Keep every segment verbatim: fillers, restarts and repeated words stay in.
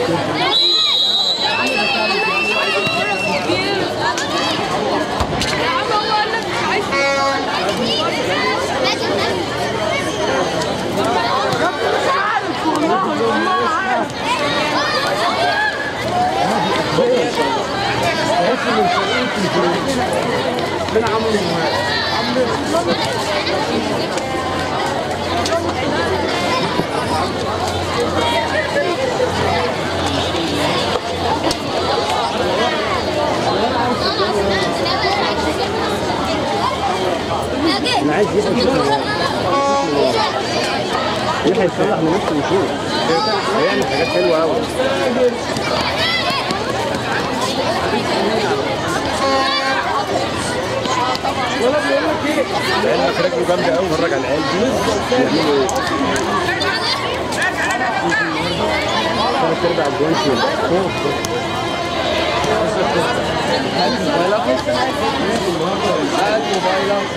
انا عايز يحيى يصلح لنفسه ويشوف هيعمل حاجات حلوه قوي. العيال رجله جامده قوي. اتفرج على العيال دي بيعملوا ايه؟ ثلاث ارباع الجوان فوق. هات موبايلك هات موبايلك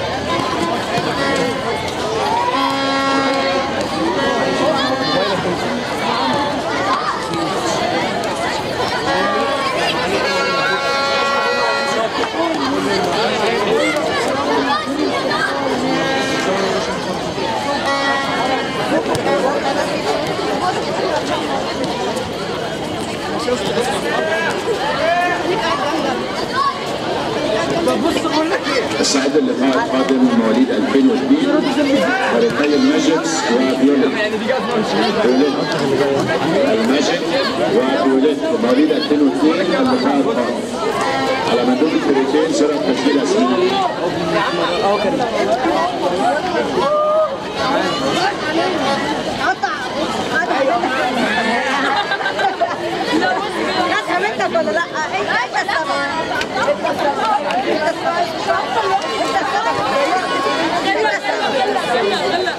السعيد اللقاء القادم من مواليد ألفين واثنين فريقي الماجيكس وفيوليت. الماجيك وفيوليت مواليد ألفين واثنين اللقاء القادم على مندوب الفريقين سرعة تسجيل أسماء. ولا لا؟ انت السبب. انت السبب. انت السبب. انت السبب.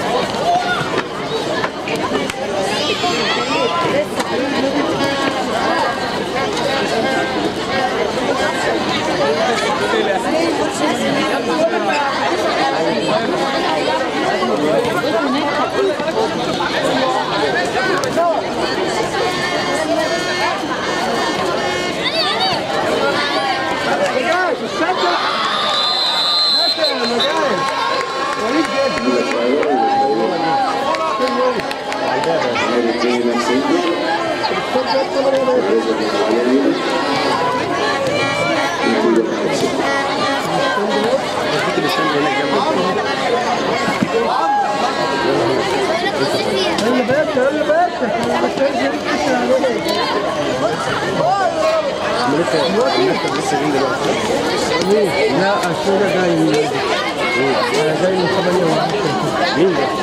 لا الشغل جاي من جاي من ثمانية وعشرين. مين ده؟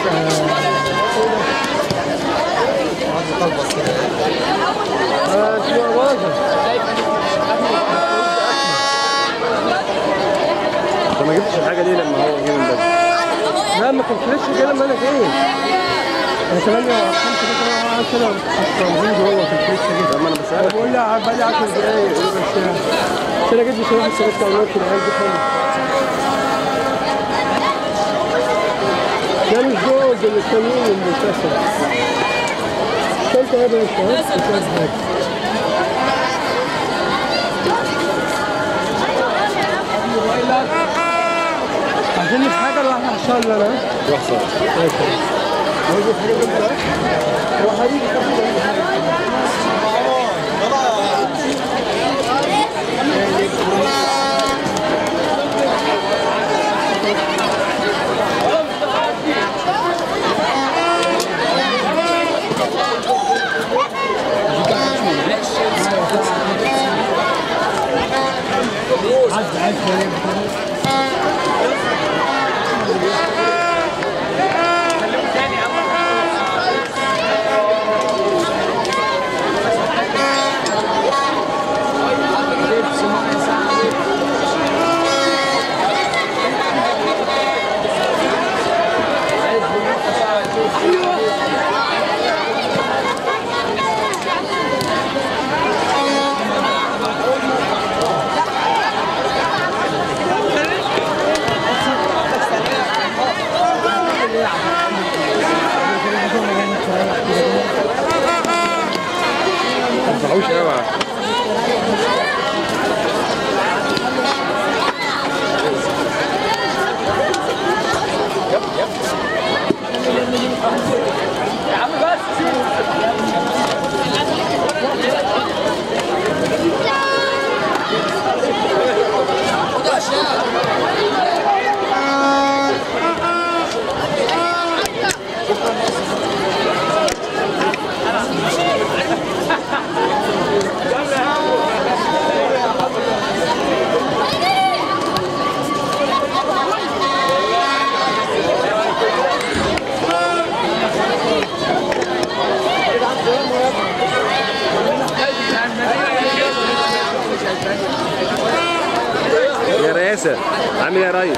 اه شو واضح. انت ما جبتش الحاجة دي لما هو جه من بدري؟ لا ما كنت لسه جاي لما انا جاي. انا ثمانية وخمسة كده عشرة موجود جوه في الفريش كده. ما انا بسألك. بقول لها بقى لي عشر دقايق بس انا جيت بصراحة لسه لسه عملت العيال دي حلوة. ده مش جوز اللي التانيين اللي اتكسر. شلت يا باشا ها؟ مش عايز حاجة. عشان مش حاجة اللي هتحصل لي انا. روح صار. ماشي. عايز حاجة جنبك؟ هو حبيبي صحوش قوي. يا عم بس يا رئاسة عامل ايه يا ريس؟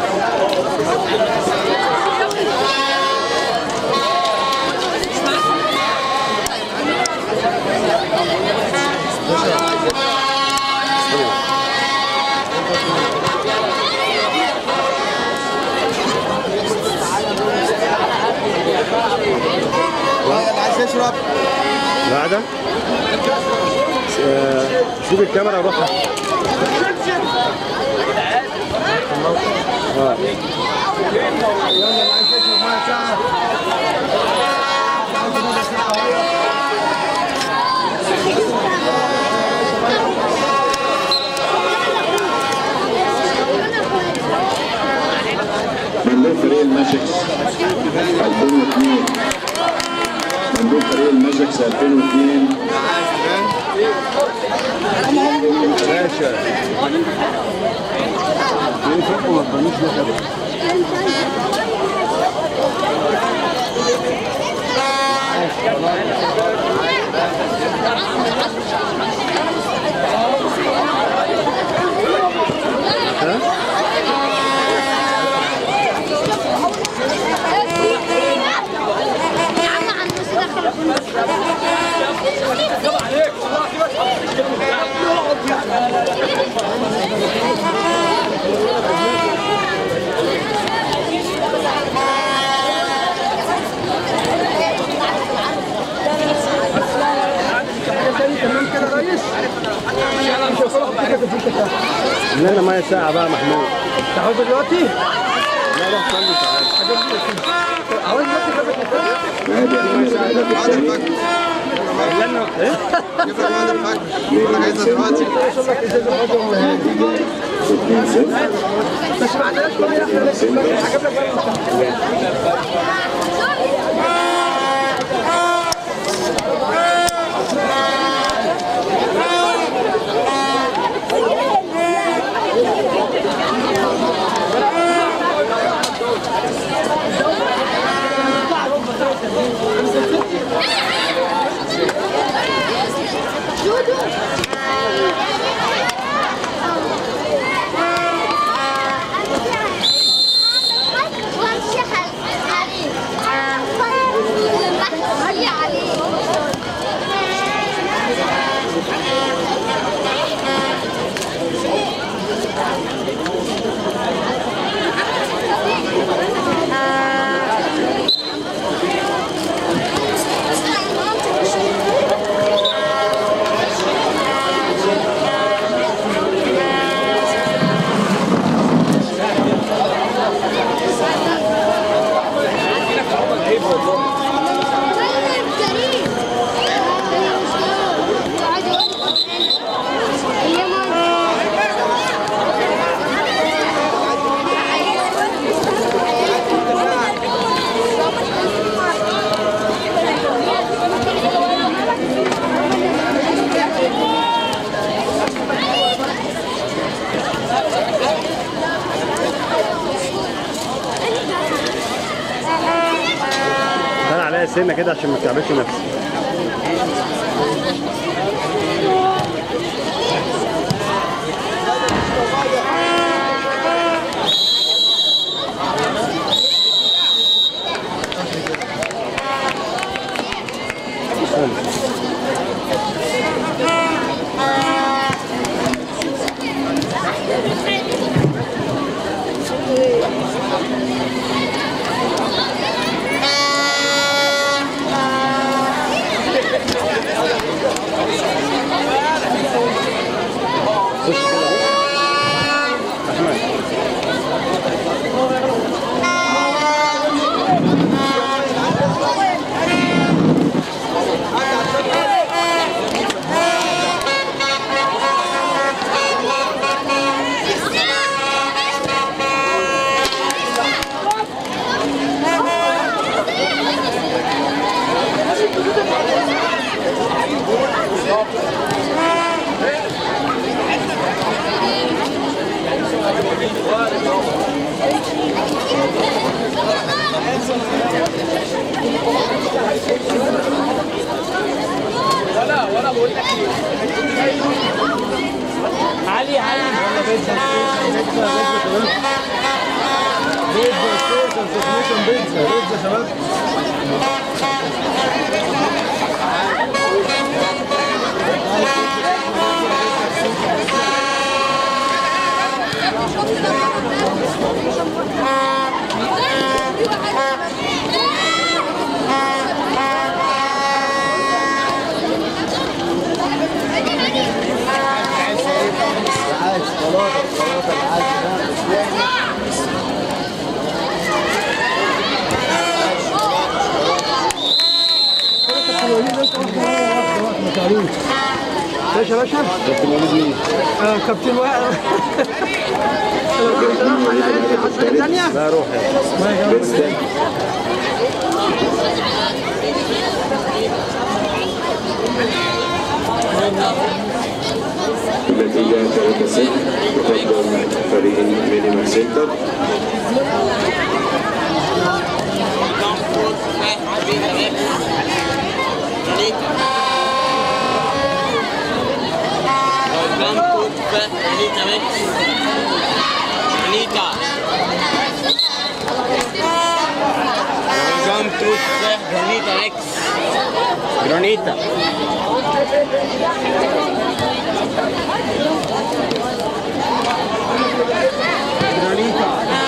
عايز تشرب؟ بعد سيب الكاميرا وروح. اه يلا عايز تشرب ميه ساعه. مندوب فريق الماجيكس ألفين واثنين. مندوب فريق الماجيكس ألفين واثنين. باشا ليه فوق ما تبانيش ده كده؟ لنا ميه ساعة بقى محمود. تاخد دلوقتي؟ لا روح صلي تعالى. عاوز دلوقتي نادي الأمير الهدف الثاني. لنا ايه؟ جيب لك بعد الفجر. انا عايزها دلوقتي. نتيجة اثنين صفر. بس ما عندناش ميه احنا لسه هجيب لك تعالى عليا سنة كده عشان ما تكعبلش نفسك. ولا ولا بقول لك علي علي بيتزا بيتزا بيتزا بيتزا بيتزا شباب. عايش ثلاثة ثلاثة ايش يا باشا؟ كابتن وليد مين؟ اه كابتن وائل. حصل ثانية؟ لا روح يا النتيجة ثلاثة صفر تقدم فريق مينيمال سنتر. Granita. Granita.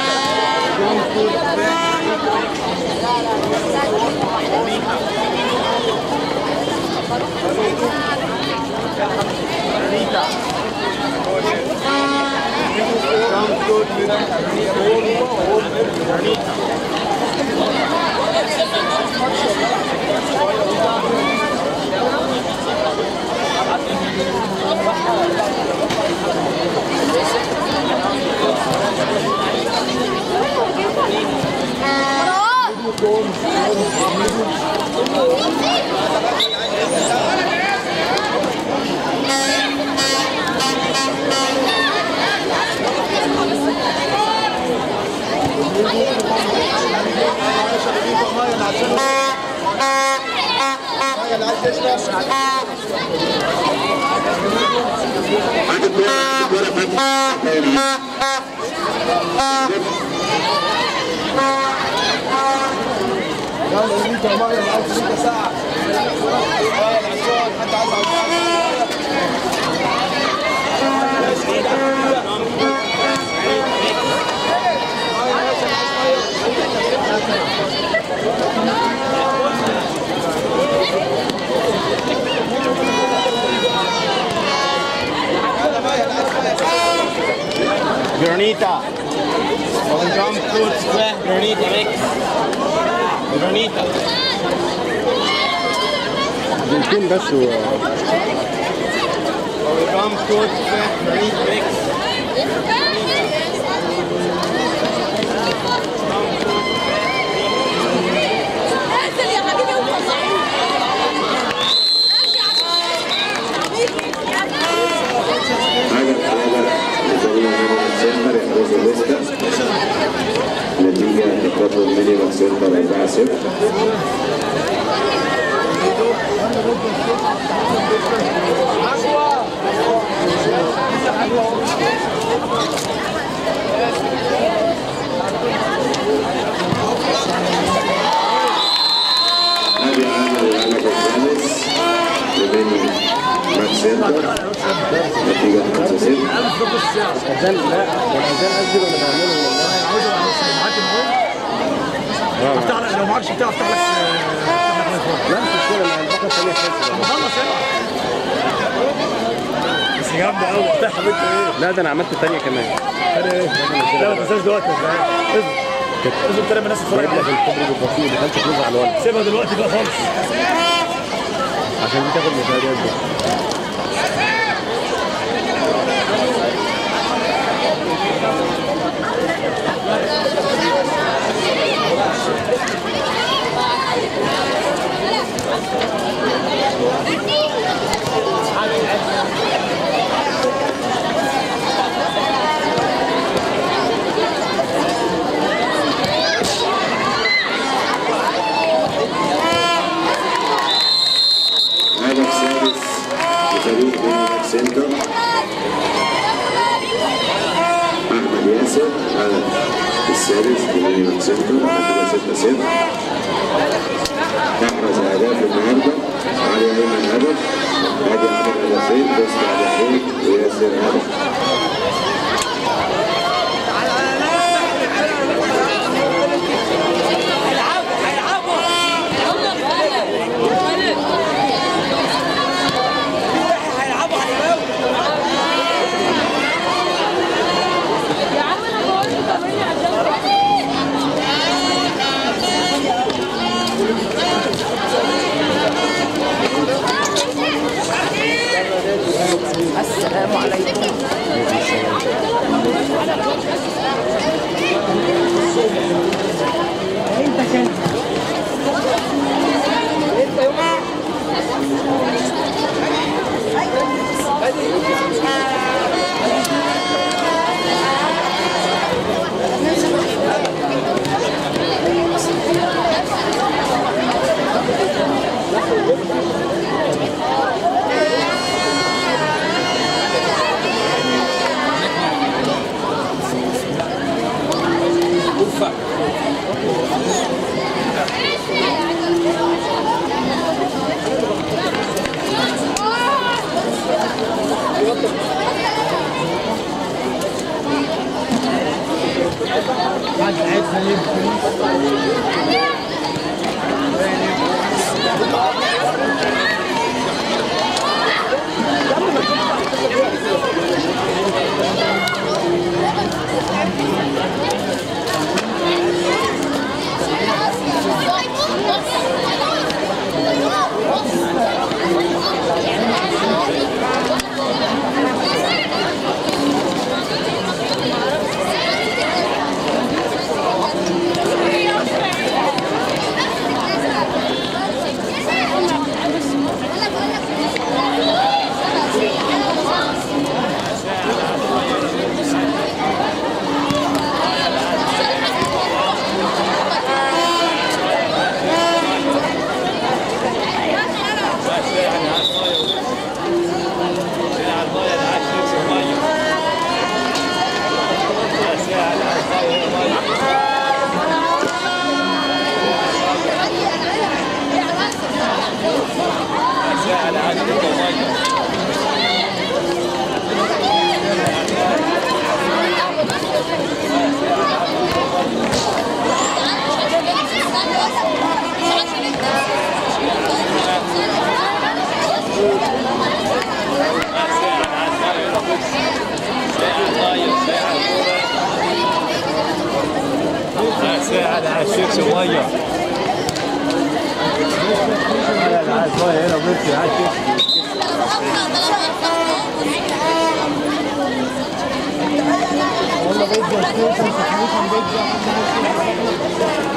Granita. Welcome to Square Granita Mix. Granita. دقيقتين بس و Welcome to Square Granita Mix. نتيجة تقدم مينيمال سنتر أربعة صفر. هذه عامة العلقة الثالث لبين ماك سنتر. نتيجة خمسة صفر. الأذان لا الأذان أسجل ولا بعمله والله. عاوز معاك الموبايل؟ افتح لك لو معكش بتاع افتح لك. لا مش مشكلة مع البقرة الثانية خلصت. خلص يلا. بس جامدة أوي. افتحها بنت إيه؟ لا ده أنا عملت الثانية كمان. أنا إيه؟ لا ما تنساش دلوقتي اصبر. اصبر ترى الناس تتفرج عليك. الكوبري بالبطيء ما كانش فلوس على الولد. سيبها دلوقتي بقى خالص. عشان دي تاخد مشاهدات دي. Thank you. سنتر. أحمد ياسر على السادس بمليون سنتر هتبقى ستة صفر. أحرز أهداف النهارده علي أيمن هدف، نادي عمل هدفين، بوست هدفين، وياسر هدف. السلام عليكم. انت كان ساعة على الشيخ شوية. أنا العاد شوية هنا وبنتي على الشيخ. والله بيتزا ستيشن تقريبا بيتزا